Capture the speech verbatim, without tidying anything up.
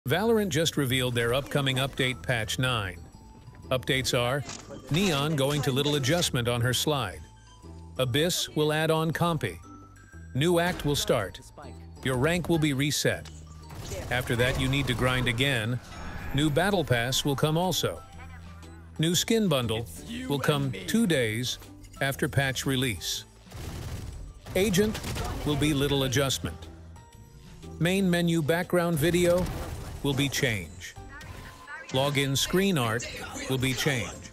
Valorant just revealed their upcoming update patch nine. Updates are Neon going to little adjustment on her slide. Abyss will add on Compy. New act will start. Your rank will be reset. After that you need to grind again. New battle pass will come also. New skin bundle will come two days after patch release. Agent will be little adjustment. Main menu background video will be change. Login screen art will be change.